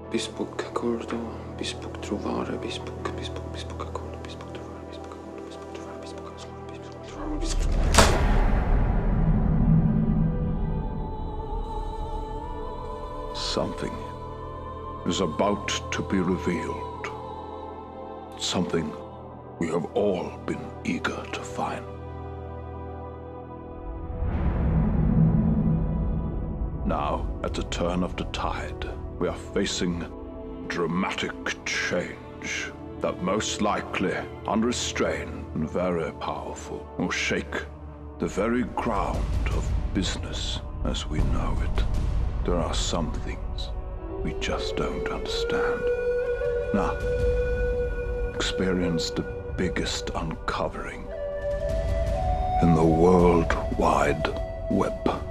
Bizbook accordo, Bizbook trovare, Bizbook accordo, Bizbook trovare, Bizbook accordo, Bizbook trovare, Bizbook accordo, Bizbook trovare, Bizbook trovare. Something is about to be revealed. Something we have all been eager to find. Now, at the turn of the tide, we are facing dramatic change that most likely, unrestrained and very powerful, will shake the very ground of business as we know it. There are some things we just don't understand. Now, experience the biggest uncovering in the World Wide Web.